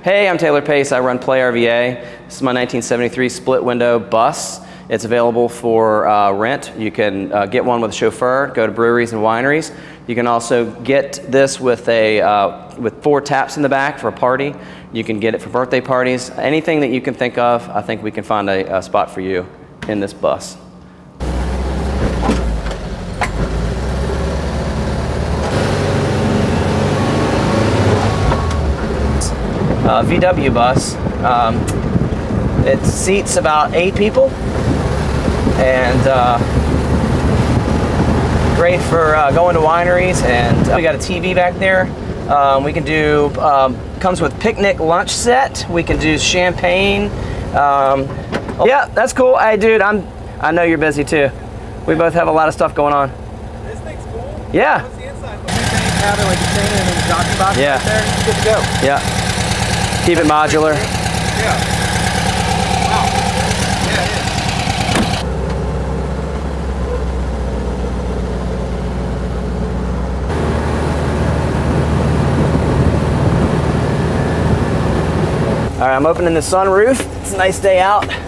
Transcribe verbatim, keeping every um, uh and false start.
Hey, I'm Taylor Pace. I run Play R V A. This is my nineteen seventy-three split window bus. It's available for uh, rent. You can uh, get one with a chauffeur, go to breweries and wineries. You can also get this with, a, uh, with four taps in the back for a party. You can get it for birthday parties. Anything that you can think of, I think we can find a, a spot for you in this bus. Uh, V W bus. Um, it seats about eight people, and uh, great for uh, going to wineries. And uh, we got a T V back there. Um, we can do. Um, comes with picnic lunch set. We can do champagne. Um, yeah, that's cool. Hey, dude, I'm. I know you're busy too. We both have a lot of stuff going on. This thing's cool. Yeah. What's the inside? Having like a chain and then a jockey box Yeah. right there. It's good to go. Yeah. Keep it modular. Yeah. Wow. Yeah, it is. All right, I'm opening the sunroof. It's a nice day out.